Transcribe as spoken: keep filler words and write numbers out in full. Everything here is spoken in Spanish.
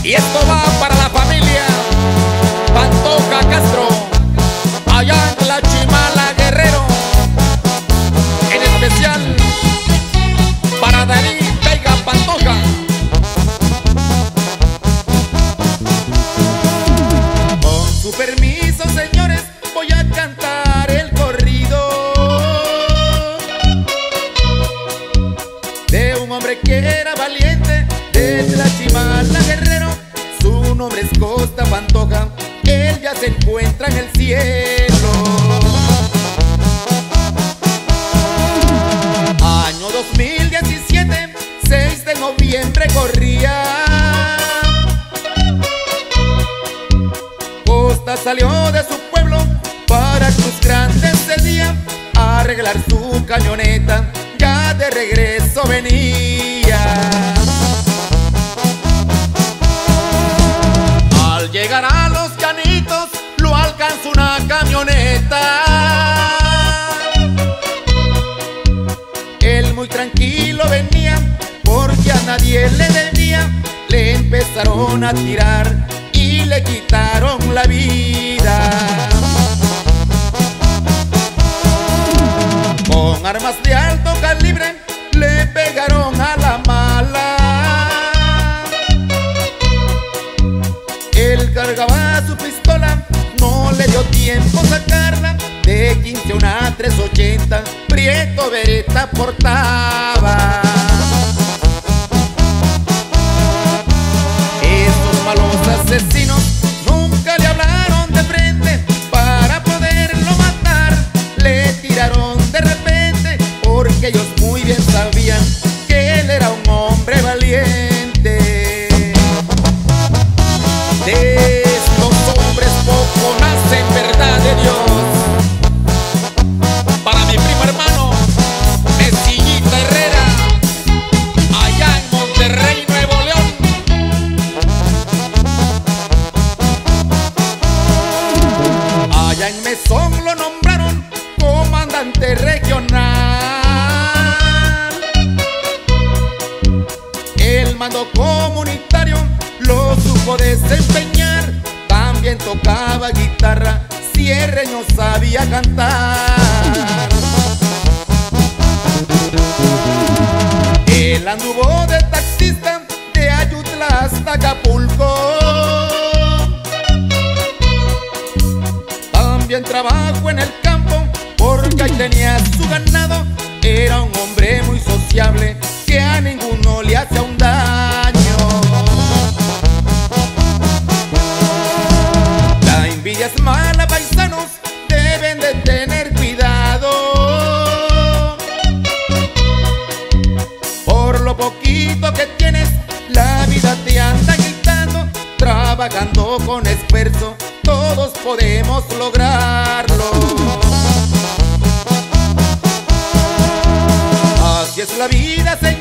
Y esto va para la familia Pantoja Castro, allá en la Chimala, Guerrero. En especial para David Vega Pantoja. Con su permiso, señores, voy a cantar el corrido de un hombre que era valiente desde la Chimala, Guerrero. Su nombre es Costa Pantoja, él ya se encuentra en el cielo. Año dos mil diecisiete, seis de noviembre corría. Costa salió de su pueblo para Cruz Grande ese día a arreglar su camioneta, ya de regreso venía. Al llegar a Los Llanitos lo alcanzó una camioneta. Él muy tranquilo venía porque a nadie le debía. Le empezaron a tirar y le quitaron la vida. Con armas de alto calibre le pegaron a la mala. Él cargaba su pistola, no le dio tiempo sacarla. De quince a una tres ochenta, Prieto Beretta portaba. Esos malos asesinos nunca le hablaron de frente para poderlo matar. Le tiraron de repente porque ellos muy bien sabían que él era un hombre valiente. De estos hombres poco nacen, verdad de Dios. Para mi primo hermano Mesillita Herrera, allá en Monterrey, Nuevo León. Allá en Mesón lo nombraron comandante regional. El mando comunitario lo supo desempeñar. También tocaba guitarra, cierreño sabía cantar. Él anduvo de taxista de Ayutla hasta Acapulco. También trabajó en el campo porque ahí tenía su ganado. Era un hombre muy sociable que a ninguno le hacía un daño. La envidia es mala, paisanos, deben de tener cuidado. Por lo poquito que tienes, la vida te anda quitando. Trabajando con esfuerzo, todos podemos lograrlo. Así es la vida, señor.